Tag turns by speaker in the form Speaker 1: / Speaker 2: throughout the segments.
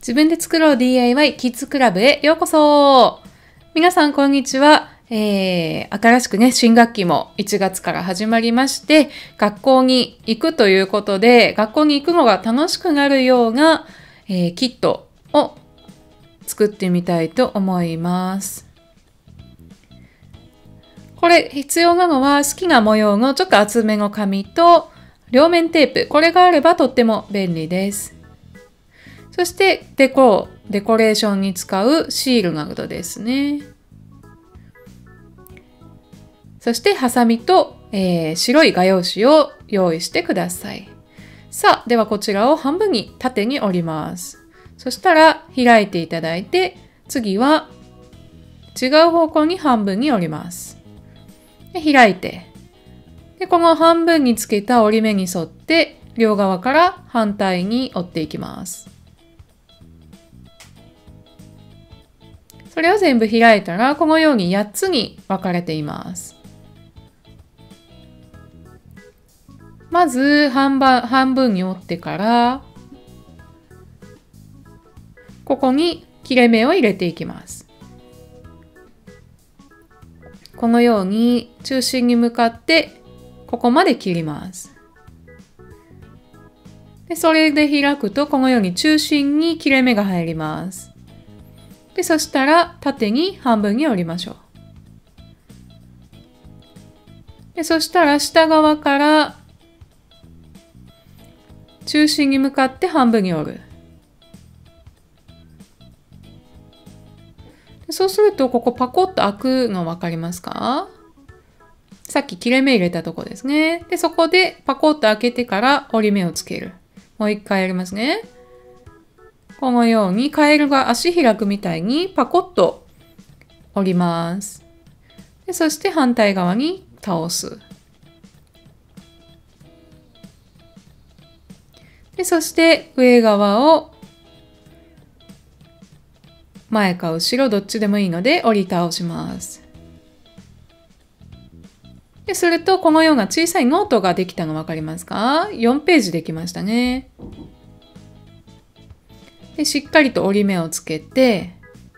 Speaker 1: 自分で作ろう DIY キッズクラブへようこそ。皆さんこんにちは。新しくね、新学期も1月から始まりまして、学校に行くということで、学校に行くのが楽しくなるような、キットを作ってみたいと思います。これ必要なのは好きな模様のちょっと厚めの紙と両面テープ。これがあればとっても便利です。そしてデコレーションに使うシールなどですね。そしてハサミと、白い画用紙を用意してください。さあ、ではこちらを半分に縦に折ります。そしたら開いていただいて、次は違う方向に半分に折ります。で開いて、でこの半分につけた折り目に沿って両側から反対に折っていきます。それを全部開いたら、このように8つに分かれています。まず半分に折ってから、ここに切れ目を入れていきます。このように中心に向かってここまで切ります。でそれで開くとこのように中心に切れ目が入ります。でそしたら縦に半分に折りましょう。でそしたら下側から中心に向かって半分に折る。そうするとここパコッと開くの分かりますか？さっき切れ目入れたとこですね。でそこでパコッと開けてから折り目をつける。もう一回やりますね。このようにカエルが足開くみたいにパコッと折ります。でそして反対側に倒す。でそして上側を前か後ろどっちでもいいので折り倒します。でするとこのような小さいノートができたの分かりますか？ 4 ページできましたね。でしっかりと折り目をつけて、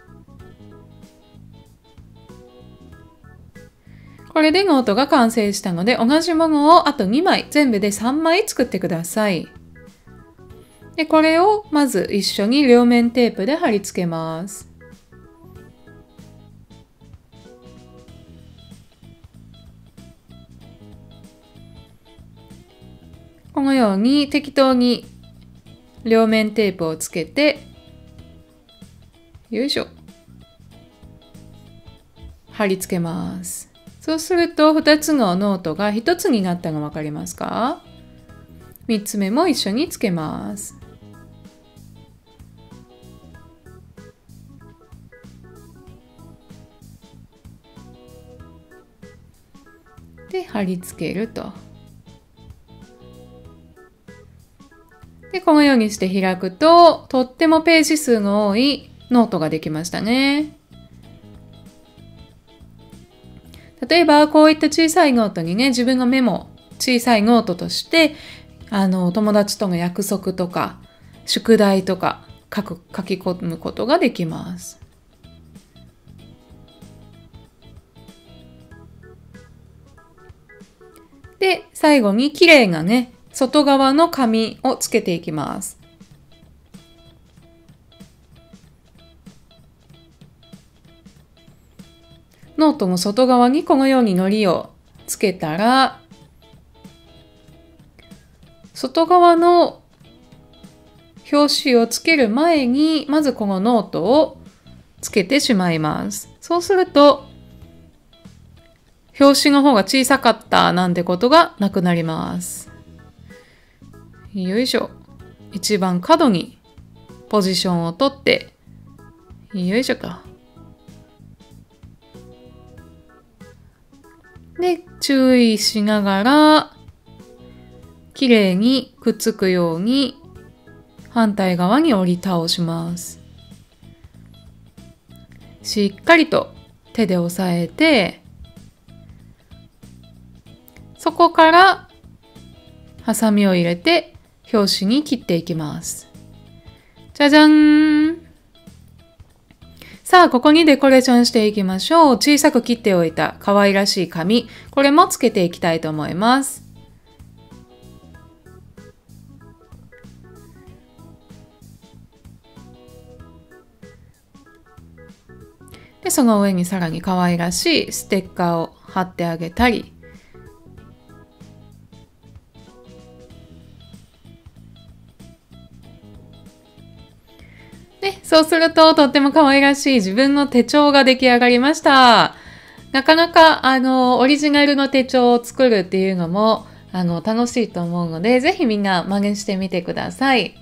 Speaker 1: これでノートが完成したので、同じものをあと2枚、全部で3枚作ってください。でこれをまず一緒に両面テープで貼り付けます。このように適当に両面テープをつけて、よいしょ、貼り付けます。そうすると2つのノートが1つになったの分かりますか？3つ目も一緒につけます。で貼り付けると。でこのようにして開くと、とってもページ数の多いノートができましたね。例えばこういった小さいノートにね、自分のメモ、小さいノートとして友達との約束とか宿題とか書き込むことができます。で最後に綺麗なね、外側の紙をつけていきます。ノートの外側にこのように糊をつけたら、外側の表紙をつける前にまずこのノートをつけてしまいます。そうすると表紙の方が小さかったなんてことがなくなります。よいしょ。一番角にポジションをとって、よいしょと。で、注意しながら、きれいにくっつくように反対側に折り倒します。しっかりと手で押さえて、そこからハサミを入れて表紙に切っていきます。 じゃじゃん。さあ、ここにデコレーションしていきましょう。小さく切っておいた可愛らしい紙。これもつけていきたいと思います。で、その上にさらに可愛らしいステッカーを貼ってあげたり。そうするととっても可愛らしい自分の手帳が出来上がりました。なかなかオリジナルの手帳を作るっていうのも楽しいと思うので、ぜひみんな真似してみてください。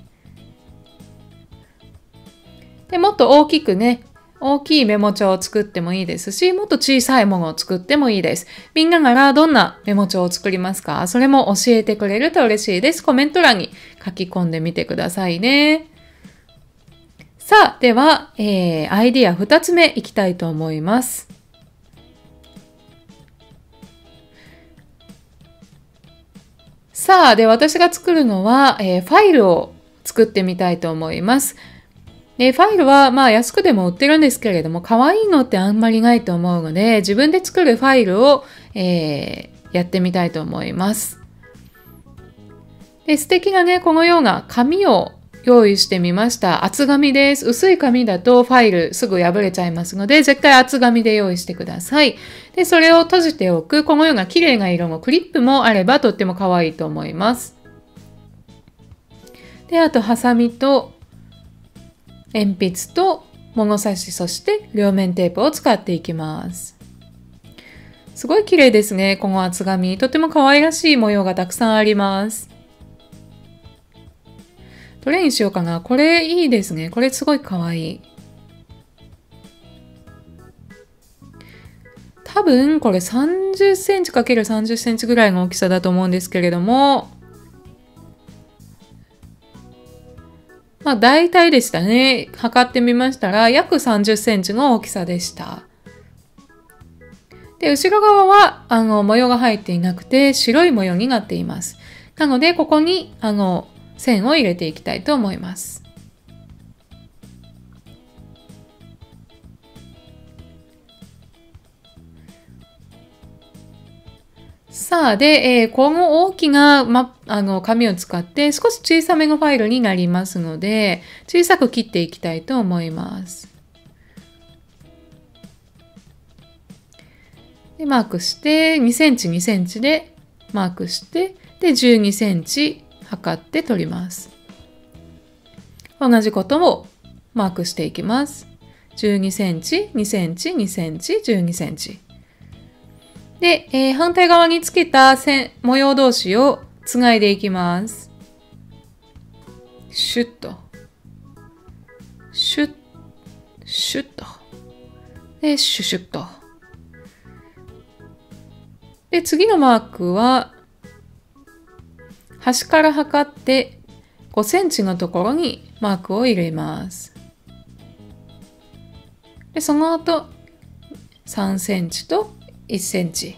Speaker 1: で、もっと大きくね、大きいメモ帳を作ってもいいですし、もっと小さいものを作ってもいいです。みんなならどんなメモ帳を作りますか？それも教えてくれると嬉しいです。コメント欄に書き込んでみてくださいね。さあ、では、アイディア2つ目いきたいと思います。さあ、で、私が作るのは、ファイルを作ってみたいと思います。ファイルは、安くでも売ってるんですけれども、可愛いのってあんまりないと思うので、自分で作るファイルを、やってみたいと思います。で、素敵なね、このような紙を用意してみました。厚紙です。薄い紙だとファイルすぐ破れちゃいますので、絶対厚紙で用意してください。で、それを閉じておく、このような綺麗な色のクリップもあればとっても可愛いと思います。で、あと、ハサミと鉛筆と物差し、そして両面テープを使っていきます。すごい綺麗ですね、この厚紙。とても可愛らしい模様がたくさんあります。どれにしようかな。これいいですね。これすごい可愛い。多分これ30センチ ×30 センチぐらいの大きさだと思うんですけれども、大体でしたね。測ってみましたら約30センチの大きさでした。で、後ろ側は模様が入っていなくて白い模様になっています。なのでここに線を入れていきたいと思います。さあ、で、この大きな、紙を使って少し小さめのファイルになりますので、小さく切っていきたいと思います。で、マークして、2センチ2センチでマークして、で、12センチ測って取ります。同じことをマークしていきます。12センチ、2センチ、2センチ、12センチ。で、反対側につけた模様同士をつないでいきます。シュッと。シュッ、シュッと。で、シュシュッと。で、次のマークは、端から測って5センチのところにマークを入れます。で、その後、3センチと1センチ。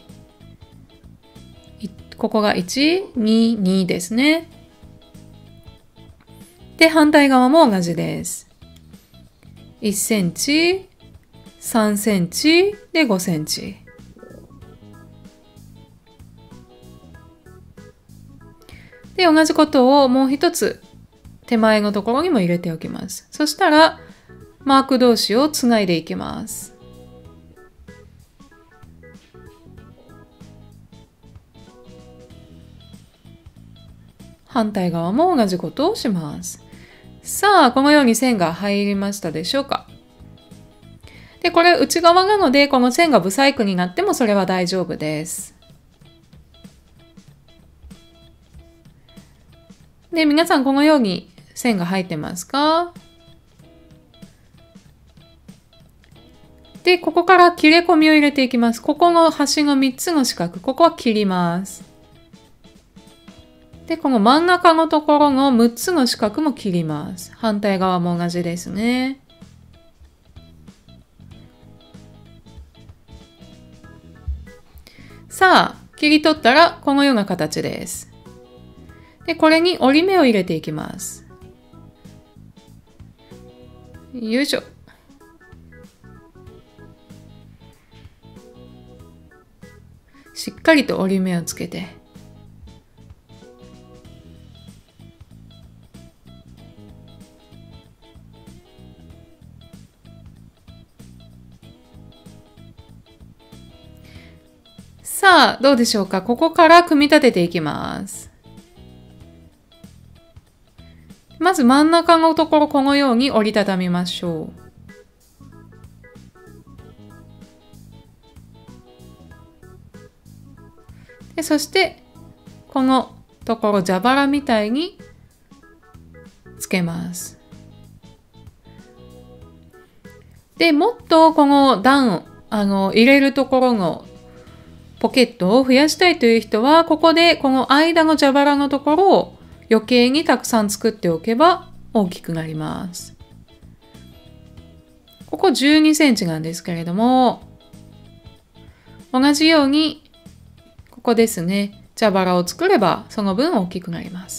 Speaker 1: ここが1、2、2ですね。で、反対側も同じです。1センチ、3センチ、で5センチ。で、同じことをもう一つ手前のところにも入れておきます。そしたら、マーク同士をつないでいきます。反対側も同じことをします。さあ、このように線が入りましたでしょうか？で、これ内側なので、この線が不細工になってもそれは大丈夫です。で、皆さんこのように線が入ってますか？で、ここから切れ込みを入れていきます。ここの端の3つの四角、ここは切ります。で、この真ん中のところの6つの四角も切ります。反対側も同じですね。さあ、切り取ったらこのような形です。で、これに折り目を入れていきます。 よいしょ。しっかりと折り目をつけて。さあ、どうでしょうか。ここから組み立てていきます。まず真ん中のところ、このように折りたたみましょう。でそして、このところ蛇腹みたいにつけます。で、もっとこの段、入れるところのポケットを増やしたいという人は、ここでこの間の蛇腹のところを余計にたくさん作っておけば大きくなります。ここ12センチなんですけれども、同じようにここですね、蛇腹を作ればその分大きくなります。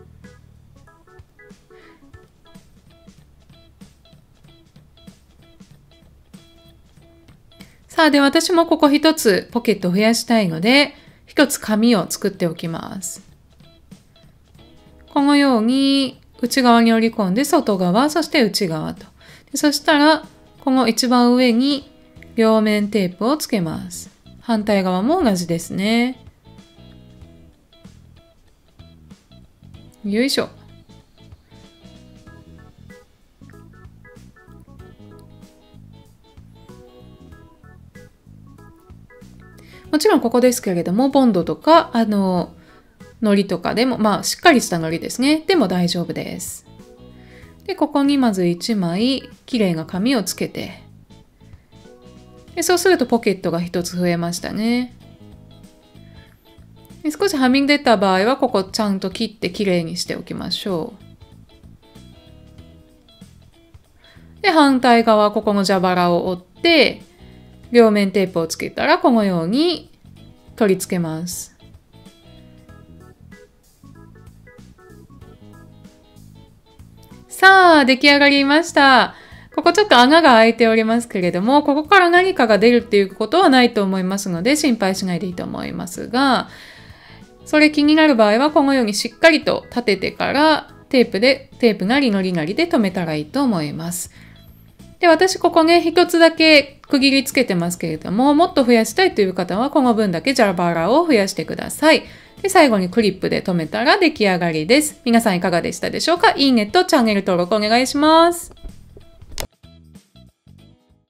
Speaker 1: さあ、で、私もここ一つポケットを増やしたいので、一つ紙を作っておきます。このように内側に折り込んで外側、そして内側と。そしたら、この一番上に両面テープをつけます。反対側も同じですね。よいしょ。もちろんここですけれども、ボンドとか、糊とかでも、しっかりした糊ですね。でも大丈夫です。で、ここにまず1枚、きれいな紙をつけて。で、そうするとポケットが1つ増えましたね。で、少しはみ出た場合は、ここちゃんと切ってきれいにしておきましょう。で、反対側、ここの蛇腹を折って、両面テープをつけたら、このように取り付けます。さあ、出来上がりました。ここちょっと穴が開いておりますけれども、ここから何かが出るっていうことはないと思いますので、心配しないでいいと思いますが、それ気になる場合は、このようにしっかりと立ててから、テープなりのりなりで留めたらいいと思います。で、私ここね、一つだけ区切りつけてますけれども、もっと増やしたいという方は、この分だけ蛇腹を増やしてください。で、最後にクリップで留めたら出来上がりです。皆さんいかがでしたでしょうか？いいねとチャンネル登録お願いします。